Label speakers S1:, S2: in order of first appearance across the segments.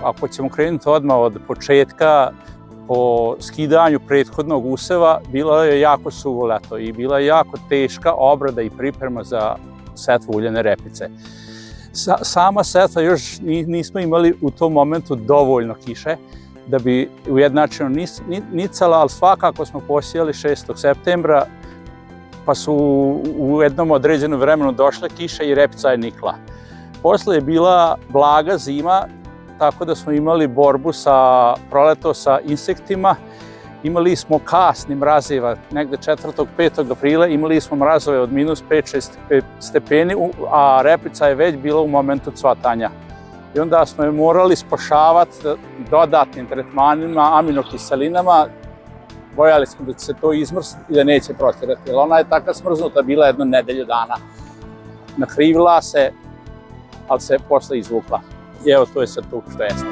S1: ako ćemo krenuti odmah od početka, po skidanju prethodnog useva, bilo je jako suvo leto i bila je jako teška obrada i priprema za setvu uljane repice. Sama setva još nismo imali u tom momentu dovoljno kiše da bi ujednačeno nicala, ali svakako smo posijali 6. septembra, pa su u jednom određenom vremenu došle kiše i repica je nikla. Posle je bila blaga zima, tako da smo imali borbu proleto sa insektima. Imali smo kasni mrazeva, negde 4. 5. aprila imali smo mrazove od minus 5-6 stepeni, a repica je već bila u momentu cvatanja. I onda smo je morali spašavati dodatnim tretmanima, aminokiselinama. Bojali smo da će se to izmrsiti i da neće protirati, jer ona je tako smrznuta bila jedno nedelju dana. Nakrivila se, ali se posle izvukla. I evo, to je sad tu što jeste.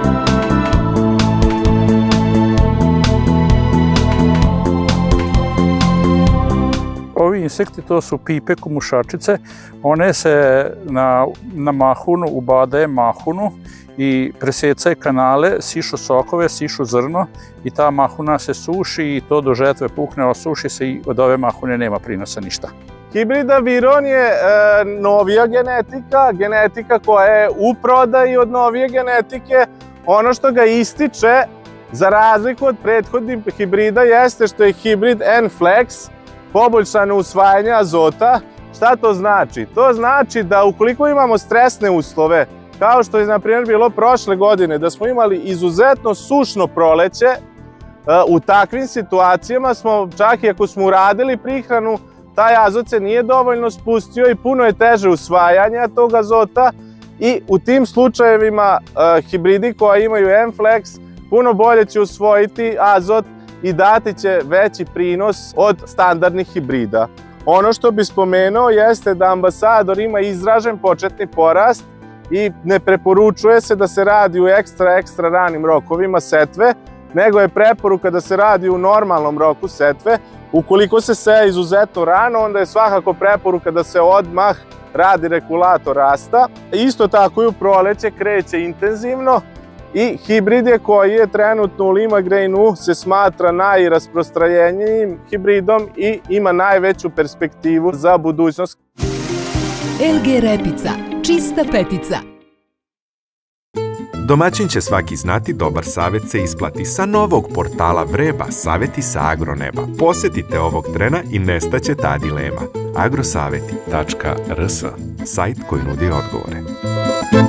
S1: Ovi insekti, to su pipe komušačice. One se na mahunu ubadaju mahunu i presecaju kanale, sišu sokove, sišu zrno i ta mahuna se suši i to do žetve pukne, osuši se i od ove mahune nema prinosa ništa.
S2: Hibrida Viron je novija genetika koja je u prodaji od novije genetike. Ono što ga ističe, za razliku od prethodnih hibrida, jeste što je hibrid N-Flex, poboljšano usvajanje azota. Šta to znači? To znači da ukoliko imamo stresne uslove, kao što je na primjer bilo prošle godine, da smo imali izuzetno sušno proleće, u takvim situacijama smo, čak i ako smo uradili prihranu, taj azot se nije dovoljno spustio i puno je teže usvajanje tog azota i u tim slučajevima hibridi koji imaju N-Flex puno bolje će usvojiti azot i dati će veći prinos od standardnih hibrida. Ono što bi spomenuo jeste da Ambasador ima izražen početni porast i ne preporučuje se da se radi u ekstra ranim rokovima setve, nego je preporuka da se radi u normalnom roku setve. Ukoliko se seje izuzetno rano, onda je svakako preporuka da se odmah radi regulator rasta. Isto tako i u proleće kreće intenzivno i hibrid je koji je trenutno u Limagrainu se smatra najrasprostranjenijim hibridom i ima najveću perspektivu za budućnost.
S3: LG Repica, čista petica.
S4: Domaćin će svaki znati, dobar savjet se isplati. Sa novog portala Vreba, savjeti sa agroneba. Posetite ovog trena i nestaće ta dilema. agrosaveti.rs, sajt koji nudi odgovore.